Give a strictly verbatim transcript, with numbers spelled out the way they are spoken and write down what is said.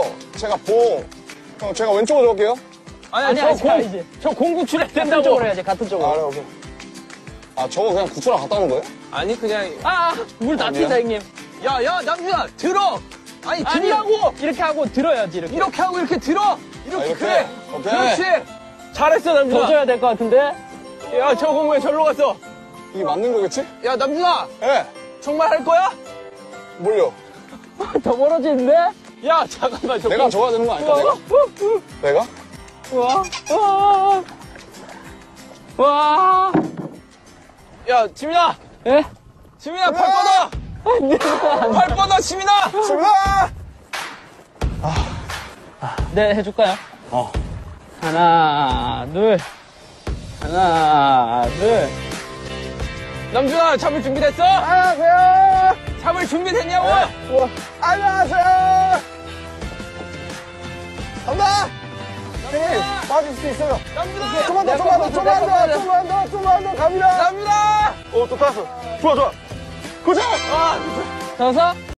제가 보. 형, 제가 왼쪽으로 올게요. 아니, 아니, 저 아니, 공, 아니지. 저 공 구출해야 같은 된다고. 쪽으로 해야지, 같은 쪽으로. 아, 그래, 오케이. 아, 저거 그냥 구출하 갔다 오는 거예요? 아니, 그냥. 아, 아, 물 다 아니야? 튄다, 형님. 야, 야, 남준아, 들어! 아니, 아니, 들라고! 이렇게 하고 들어야지, 이렇게. 이렇게 하고 이렇게 들어! 이렇게, 아, 이렇게? 그래! 오케이. 그렇지! 잘했어, 더 남준아. 줘야 될 것 같은데? 야, 저 공 왜 절로 갔어? 이게 맞는 거겠지? 야, 남준아! 예. 네. 정말 할 거야? 뭘요? 더 멀어지는데? 야, 잠깐만, 저 내가 공. 줘야 되는 거 아닐까, 내가? 내가? 우와, 우와, 와. 야, 지민아! 예? 지민아, 팔 뻗어! 팔 뻗어, 지민아! 지민아! 네, 해줄까요? 어. 하나, 둘. 하나, 둘. 남준아, 잡을 준비됐어? 안녕하세요! 잡을 준비됐냐고? 우와. 안녕하세요! 간다! 형님, 빠질 수 있어요. 남준아! 좀만 더, 좀만 더, 좀만 더, 좀만 더, 좀만 더, 갑니다! 남준아! 오, 또 땄어. 좋아, 좋아. 고정! 아, 서서.